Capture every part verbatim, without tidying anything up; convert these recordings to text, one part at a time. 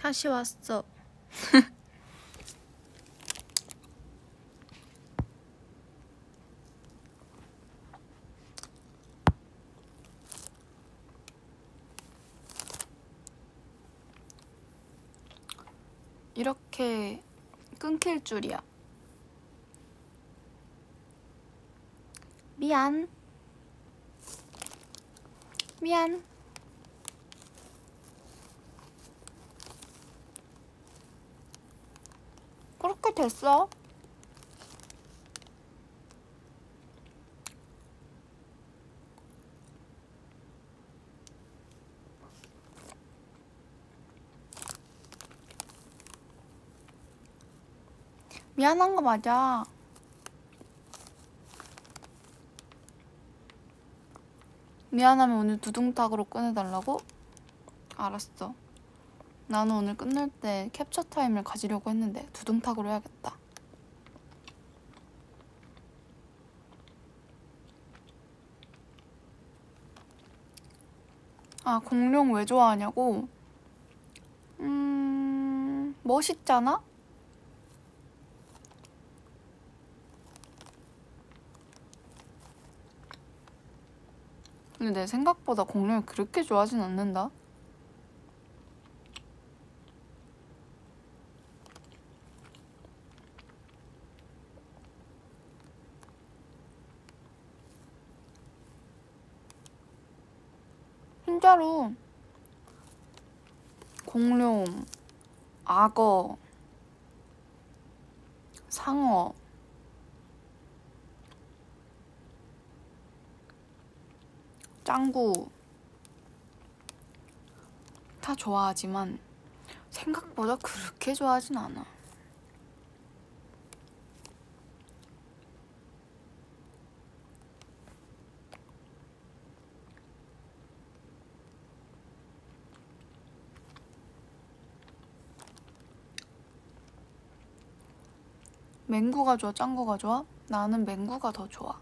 다시 왔어. 이렇게 끊길 줄이야. 미안. 미안. 그렇게 됐어. 미안한 거 맞아. 미안하면 오늘 두둥탁으로 꺼내달라고? 알았어. 나는 오늘 끝날 때 캡처 타임을 가지려고 했는데 두둥탁으로 해야겠다. 아, 공룡 왜 좋아하냐고? 음... 멋있잖아? 근데 내 생각보다 공룡을 그렇게 좋아하진 않는다. 진짜로 공룡, 악어, 상어, 짱구 다 좋아하지만 생각보다 그렇게 좋아하진 않아. 맹구가 좋아, 짱구가 좋아? 나는 맹구가 더 좋아.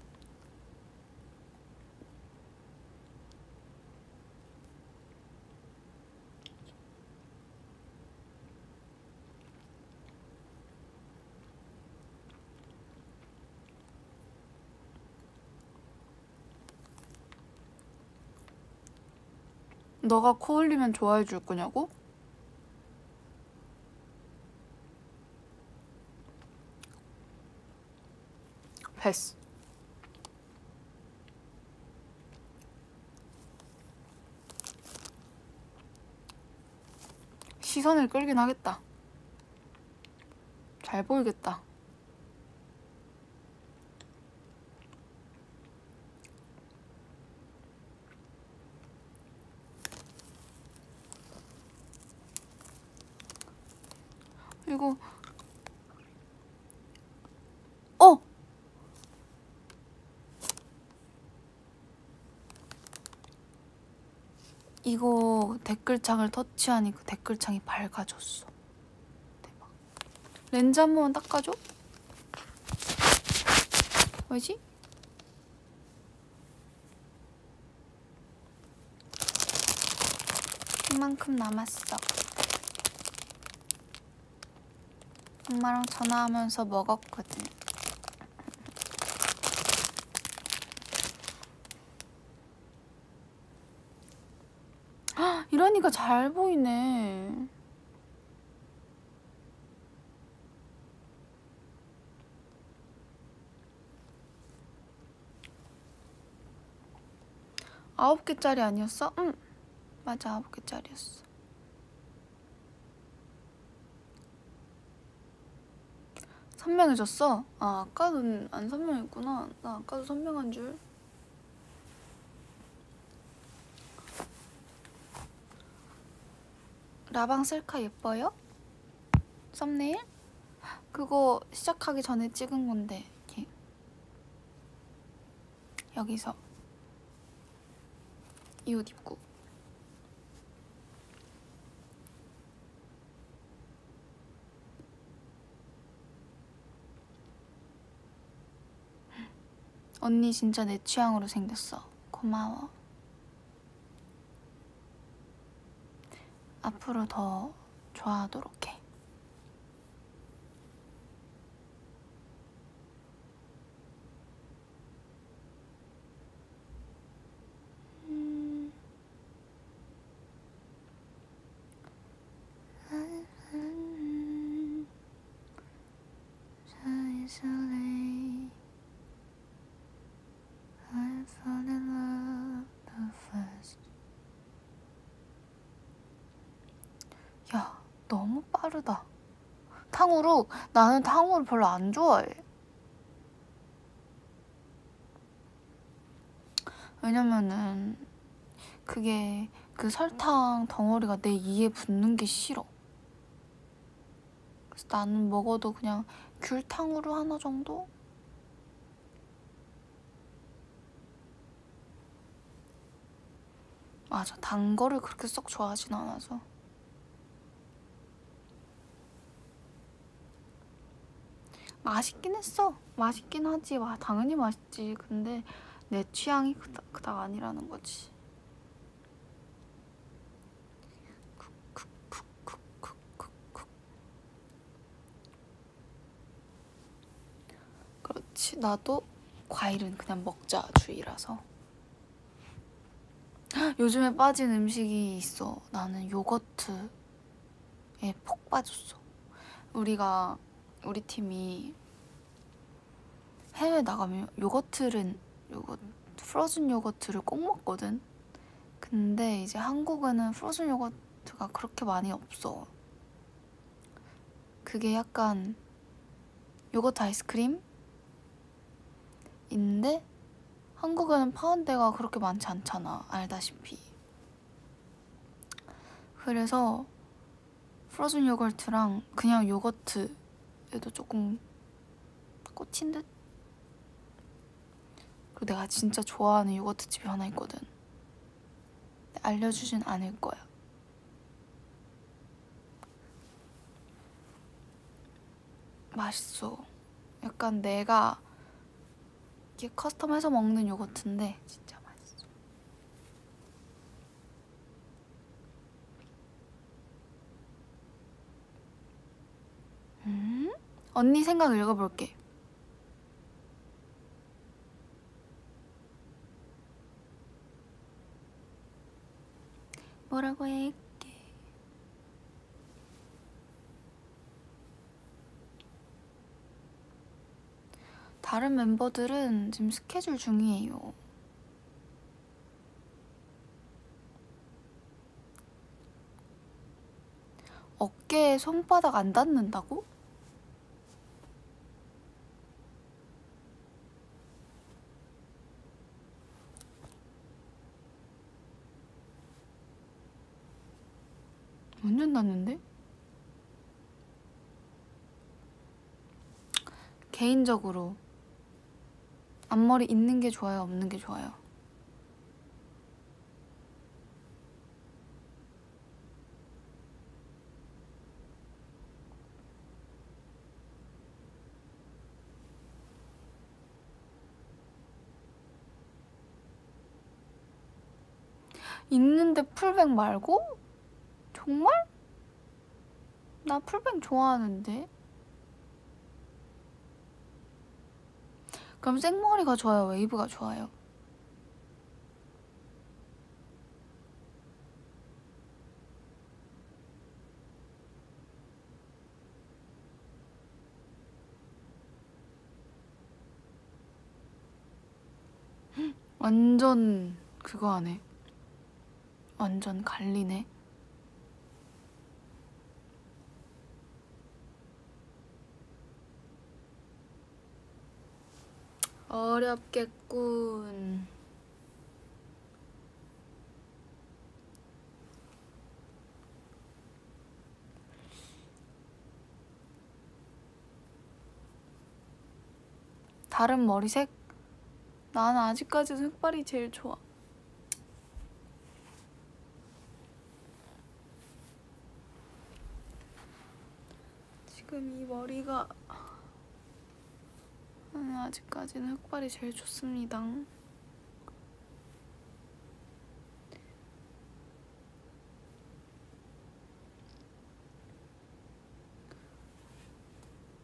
너가 코 흘리면 좋아해 줄 거냐고? 패스. 시선을 끌긴 하겠다. 잘 보이겠다. 이거 어! 이거 댓글창을 터치하니까 댓글창이 밝아졌어. 대박. 렌즈 한 번만 닦아줘? 왜지? 이만큼 남았어. 엄마랑 전화하면서 먹었거든. 헉, 이러니까 잘 보이네. 아홉 개짜리 아니었어? 응, 맞아, 아홉 개짜리였어. 선명해졌어? 아, 아까는 안 선명했구나. 나 아까도 선명한 줄. 라방 셀카 예뻐요? 썸네일? 그거 시작하기 전에 찍은 건데 이렇게 여기서 이 옷 입고. 언니 진짜 내 취향으로 생겼어. 고마워. 앞으로 더 좋아하도록 해. 음. 야, 너무 빠르다. 탕후루, 나는 탕후루 별로 안 좋아해. 왜냐면은 그게 그 설탕 덩어리가 내 이에 붙는 게 싫어. 그래서 나는 먹어도 그냥 귤 탕후루 하나 정도? 맞아, 단 거를 그렇게 썩 좋아하진 않아서. 맛있긴 했어. 맛있긴 하지. 와, 당연히 맛있지. 근데 내 취향이 그닥, 그닥 아니라는 거지. 그렇지. 나도 과일은 그냥 먹자 주의라서. 요즘에 빠진 음식이 있어. 나는 요거트에 폭 빠졌어. 우리가 우리 팀이 해외 나가면 요거트를 요거 프로즌 요거트를 꼭 먹거든. 근데 이제 한국에는 프로즌 요거트가 그렇게 많이 없어. 그게 약간 요거트 아이스크림인데 한국에는 파는 데가 그렇게 많지 않잖아, 알다시피. 그래서 프로즌 요거트랑 그냥 요거트에도 조금 꽂힌 듯? 그리고 내가 진짜 좋아하는 요거트 집이 하나 있거든. 알려주진 않을 거야. 맛있어. 약간 내가 이렇게 커스텀해서 먹는 요거트인데 진짜 맛있어. 음? 언니 생각 읽어볼게. 뭐라고 할게. 다른 멤버들은 지금 스케줄 중이에요. 어깨에 손바닥 안 닿는다고? 완전 닿는데? 개인적으로 앞머리 있는 게 좋아요, 없는 게 좋아요? 있는데 풀백 말고? 정말? 나 풀백 좋아하는데. 그럼 생머리가 좋아요, 웨이브가 좋아요? 완전 그거 하네. 완전 갈리네. 어렵겠군. 다른 머리색? 나는 아직까지 흑발이 제일 좋아. 지금 이 머리가 나는 아직까지는 흑발이 제일 좋습니다.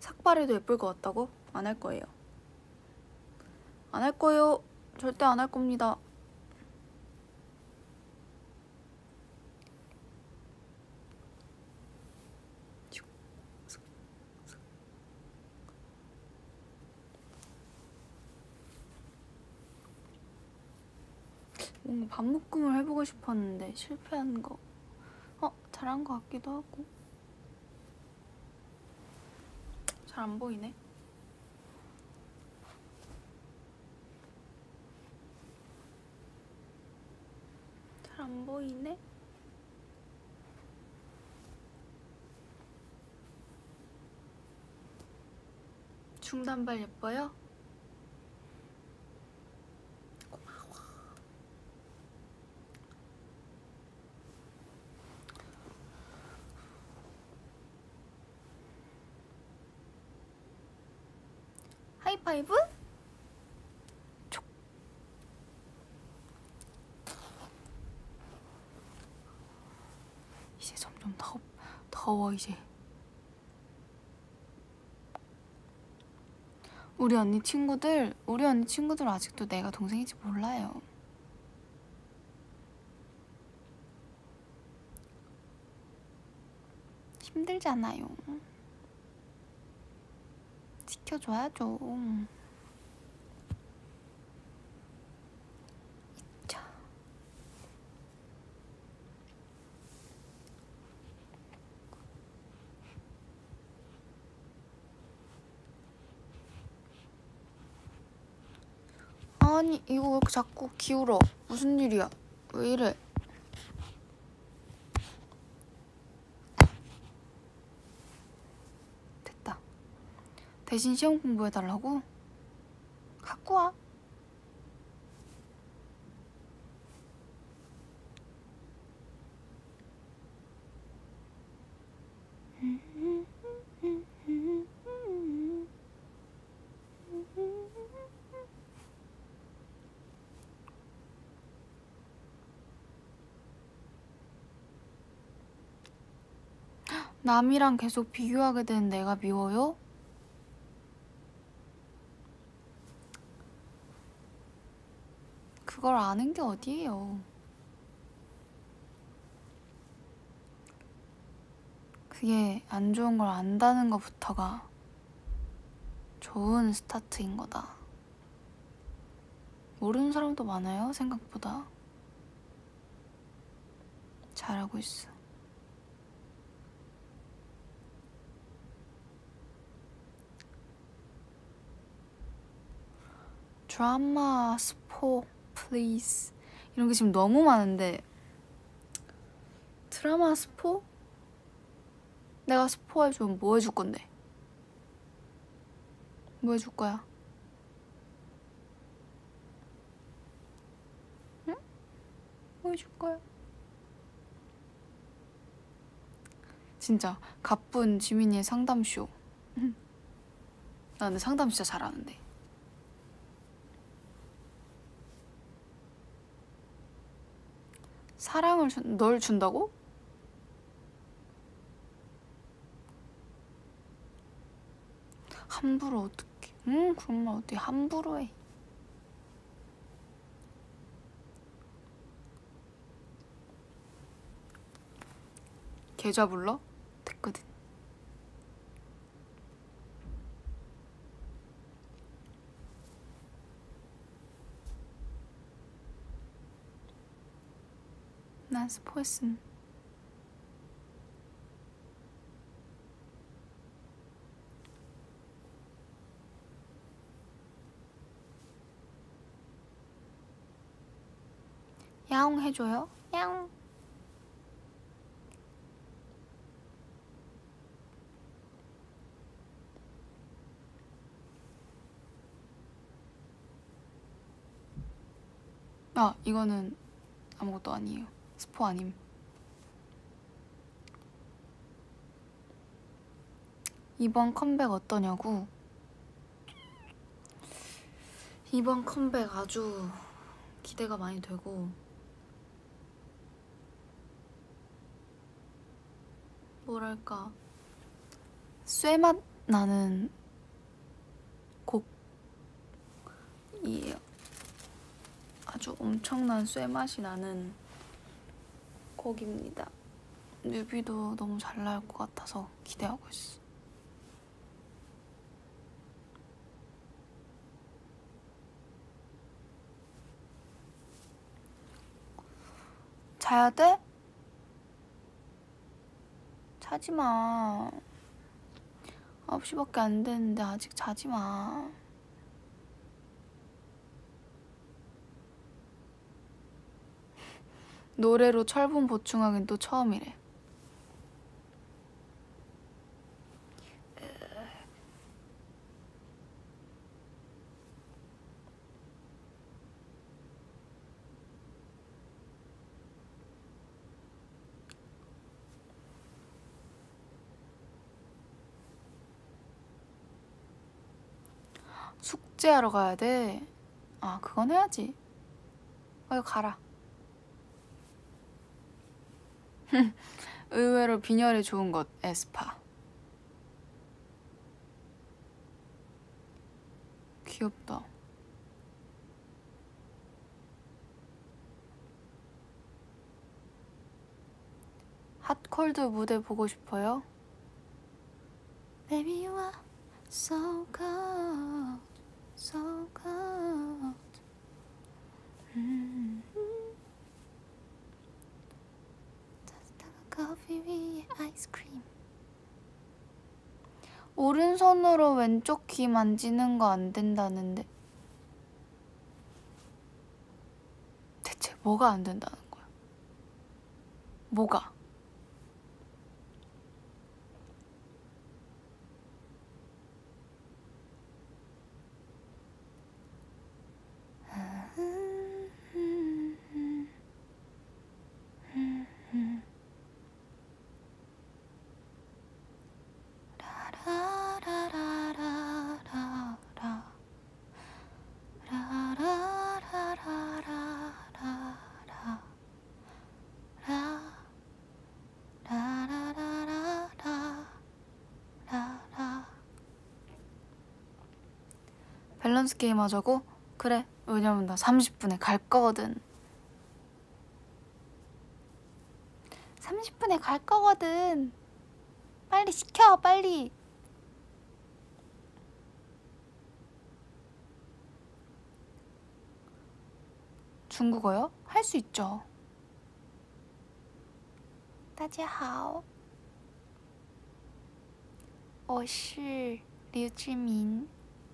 삭발해도 예쁠 것 같다고? 안 할 거예요. 안 할 거예요. 절대 안 할 겁니다. 뭔가 반묶음을 해보고 싶었는데 실패한 거. 어? 잘한 거 같기도 하고. 잘 안 보이네. 잘 안 보이네. 중단발 예뻐요? 고마워. 하이파이브? 촉. 이제 점점 더, 더워 이제. 우리 언니 친구들, 우리 언니 친구들 아직도 내가 동생인지 몰라요. 힘들잖아요. 지켜줘야죠. 자. 아니 이거 왜 이렇게 자꾸 기울어? 무슨 일이야? 왜 이래? 됐다. 대신 시험 공부해달라고? 갖고 와. 남이랑 계속 비교하게 되는 내가 미워요? 그걸 아는 게 어디예요. 그게 안 좋은 걸 안다는 것부터가 좋은 스타트인 거다. 모르는 사람도 많아요, 생각보다. 잘하고 있어. 드라마 스포 플리즈 이런 게 지금 너무 많은데 드라마 스포? 내가 스포 해주면 뭐 해줄 건데? 뭐 해줄 거야? 응? 뭐 해줄 거야? 진짜 가쁜 지민이의 상담쇼. 나 근데 상담 진짜 잘하는데. 사랑을 준, 널 준다고? 함부로 어떡해. 응? 그런 말 어떻게 함부로 해. 계좌 불러? 됐거든. 난 스포했음. 야옹 해줘요? 야옹. 아, 이거는 아무것도 아니에요. 스포 아님. 이번 컴백 어떠냐고? 이번 컴백 아주 기대가 많이 되고 뭐랄까 쇠맛 나는 곡이에요. 아주 엄청난 쇠맛이 나는 곡입니다. 뮤비도 너무 잘 나올 것 같아서 기대하고 있어. 자야 돼? 자지마. 아홉 시밖에 안 됐는데 아직 자지마. 노래로 철분 보충하긴 또 처음이래. 숙제하러 가야 돼. 아, 그건 해야지. 어, 가라. 의외로 빈혈에 좋은 것, 에스파. 귀엽다. 핫콜드 무대 보고 싶어요? Baby you are so cold, so cold. 음. 커피 위에 아이스크림. 오른손으로 왼쪽 귀 만지는 거 안 된다는데 대체 뭐가 안 된다는 거야? 뭐가? 밸런스 게임 하자고? 그래. 왜냐면 나 삼십 분에 갈 거거든. 삼십 분에 갈 거거든. 빨리 시켜, 빨리. 중국어요? 할 수 있죠. 大家好，我是刘志明。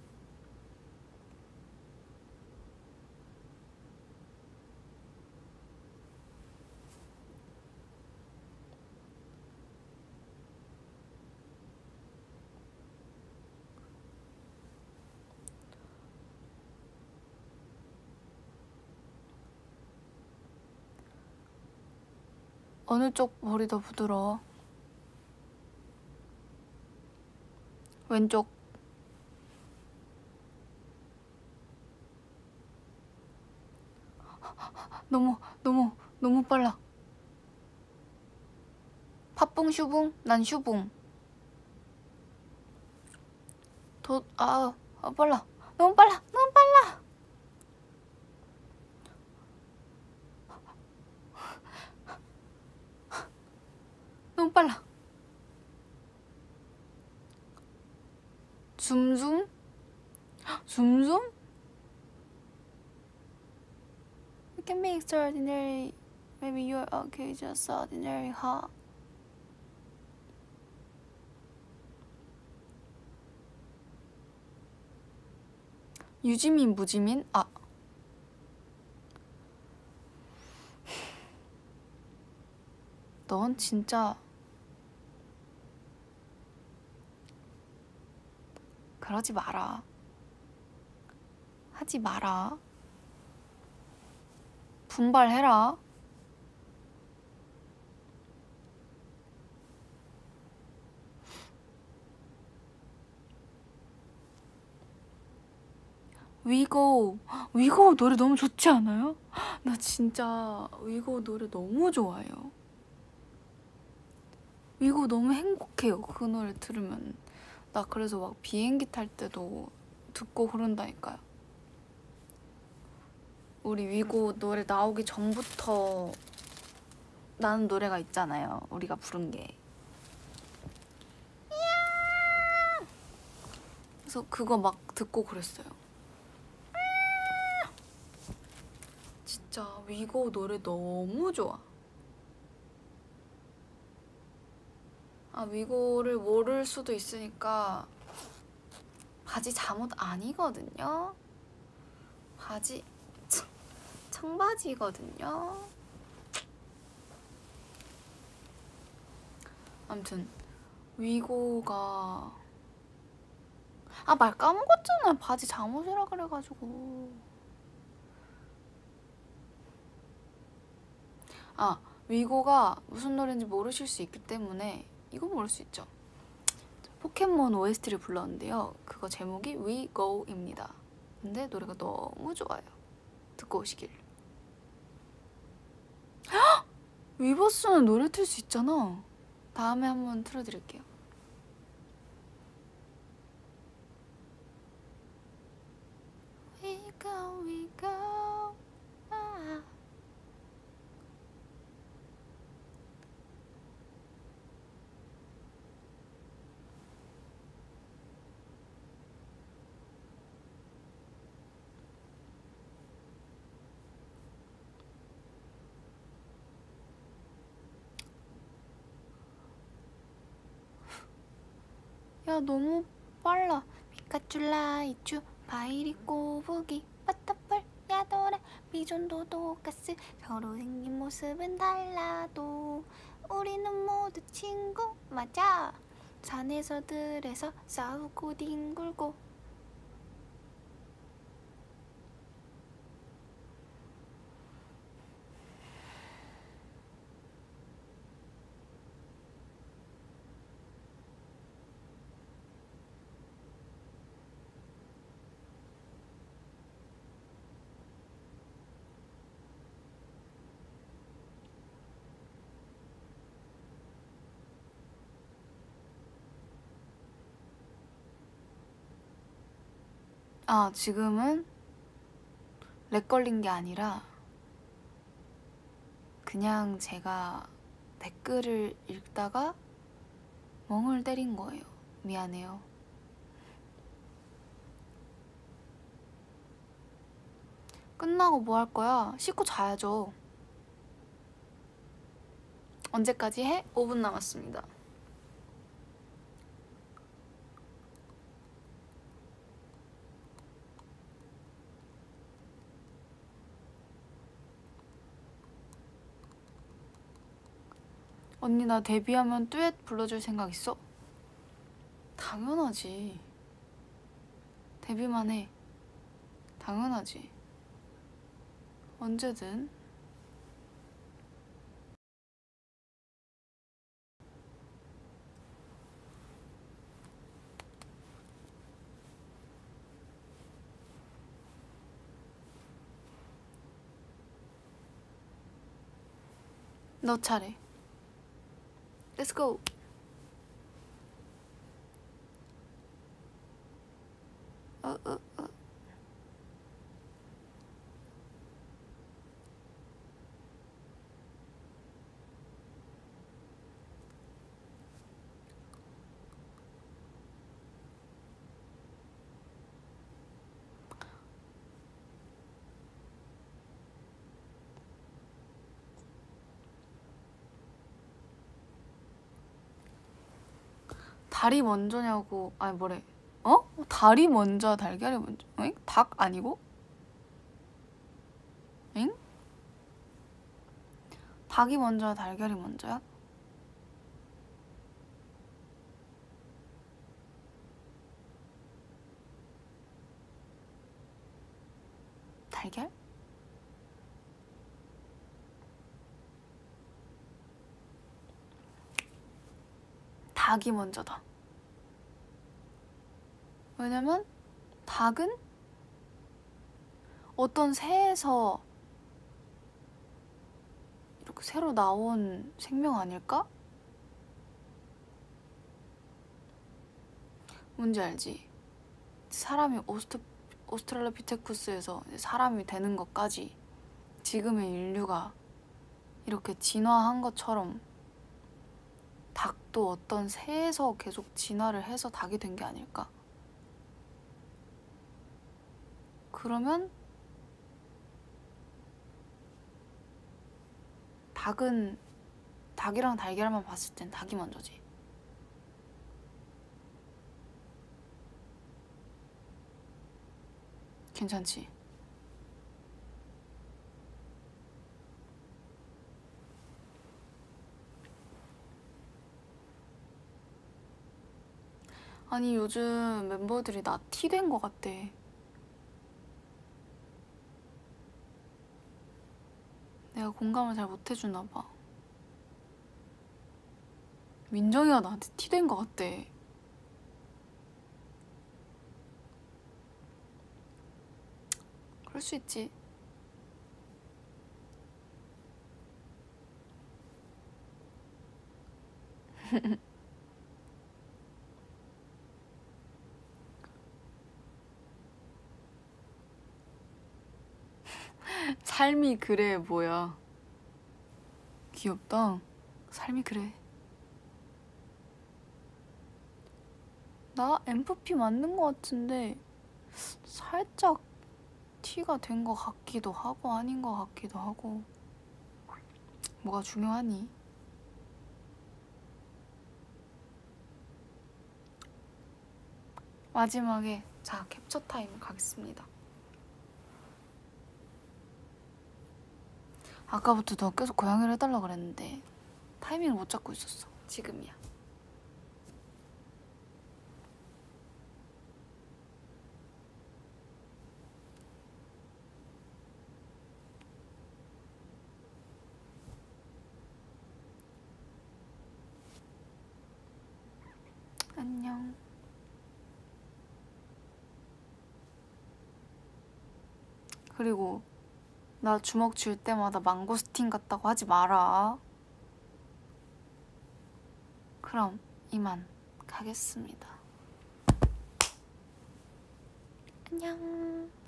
어느 쪽 머리 더 부드러워? 왼쪽. 너무 너무 너무 빨라. 팥붕 슈붕? 난 슈붕. 더 아, 아 빨라. 너무 빨라. 너무 빨라. 너무 빨라. 줌줌? 줌줌? You can be extraordinary. Maybe you're okay, just ordinary, huh? 유지민, 무지민? 아. 넌 진짜 그러지 마라. 하지 마라. 분발해라. 위고, 위고 노래 너무 좋지 않아요? 나 진짜 위고 노래 너무 좋아해요. 위고 너무 행복해요. 그 노래 들으면 나 그래서 막 비행기 탈 때도 듣고 그런다니까요. 우리 위고 노래 나오기 전부터 나는 노래가 있잖아요. 우리가 부른 게. 그래서 그거 막 듣고 그랬어요. 진짜 위고 노래 너무 좋아. 아, 위고를 모를 수도 있으니까 바지 잠옷 아니거든요. 바지 청, 청바지거든요. 아무튼 위고가 아, 말 까먹었잖아. 바지 잠옷이라 그래가지고. 아, 위고가 무슨 노래인지 모르실 수 있기 때문에 이거 모를 수 있죠. 포켓몬 오에스티를 불렀는데요. 그거 제목이 We Go입니다. 근데 노래가 너무 좋아요. 듣고 오시길. 헉! 위버스는 노래 틀 수 있잖아. 다음에 한번 틀어드릴게요. We go, we go. 아. 야, 너무 빨라. 피카츄 라이츄 바이리 꼬부기 버터풀 야도라 비존도 도가스 서로 생긴 모습은 달라도 우리는 모두 친구 맞아. 산에서 들에서 싸우고 뒹굴고. 아, 지금은 렉 걸린 게 아니라 그냥 제가 댓글을 읽다가 멍을 때린 거예요. 미안해요. 끝나고 뭐 할 거야? 씻고 자야죠. 언제까지 해? 오 분 남았습니다. 언니 나 데뷔하면 듀엣 불러줄 생각 있어? 당연하지. 데뷔만 해. 당연하지. 언제든. 너 차례. Let's go. 어, 어, 어. 달이 먼저냐고. 아니 뭐래. 어? 달이 먼저 달걀이 먼저. 응? 닭 아니고? 응? 닭이 먼저 달걀이 먼저야? 달걀? 닭이 먼저다. 왜냐면 닭은 어떤 새에서 이렇게 새로 나온 생명 아닐까? 뭔지 알지? 사람이 오스트, 오스트랄로피테쿠스에서 사람이 되는 것까지 지금의 인류가 이렇게 진화한 것처럼 닭도 어떤 새에서 계속 진화를 해서 닭이 된 게 아닐까? 그러면 닭은 닭이랑 달걀만 봤을 땐 닭이 먼저지. 괜찮지? 아니 요즘 멤버들이 나 티 된 거 같대. 내가 공감을 잘 못해주나 봐. 민정이가 나한테 티 된 거 같대. 그럴 수 있지. 삶이 그래 뭐야. 귀엽다. 삶이 그래. 나 엠프피 맞는 거 같은데 살짝 티가 된 거 같기도 하고 아닌 거 같기도 하고. 뭐가 중요하니? 마지막에 자 캡처 타임 가겠습니다. 아까부터 너 계속 고양이를 해달라 그랬는데 타이밍을 못 잡고 있었어. 지금이야. 안녕. 그리고 나 주먹 줄 때마다 망고스틴 같다고 하지 마라. 그럼 이만 가겠습니다. 안녕.